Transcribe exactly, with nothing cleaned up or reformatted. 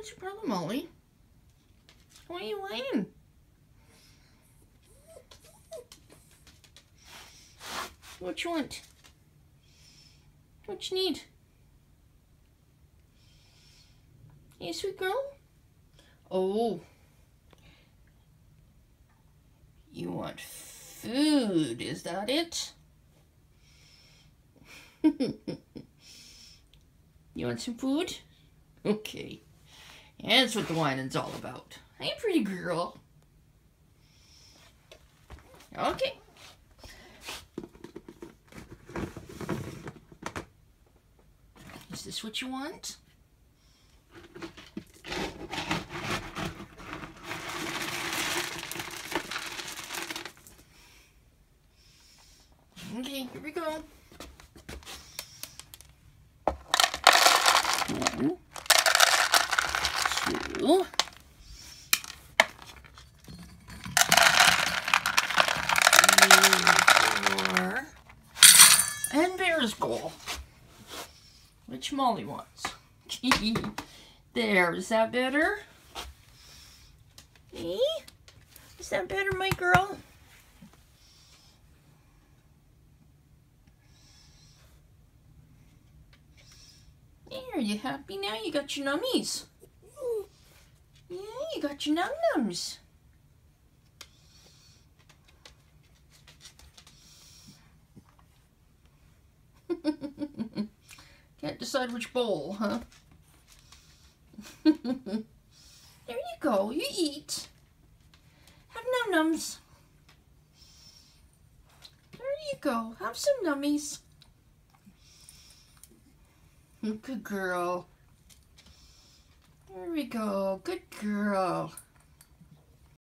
What's your problem, Molly? Why are you whining? What you want? What you need? Hey, sweet girl? Oh. You want food, is that it? You want some food? Okay. Yeah, that's what the whining's all about. Hey, pretty girl. Okay. Is this what you want? Okay, here we go. One, two, three, four, and Bear's goal. Which Molly wants. There, is that better? Eh? Is that better, my girl? There, you happy now? You got your nummies. Yeah, you got your num-nums. Can't decide which bowl, huh? There you go, you eat. Have num-nums. There you go, have some nummies. Good girl. There we go, good girl.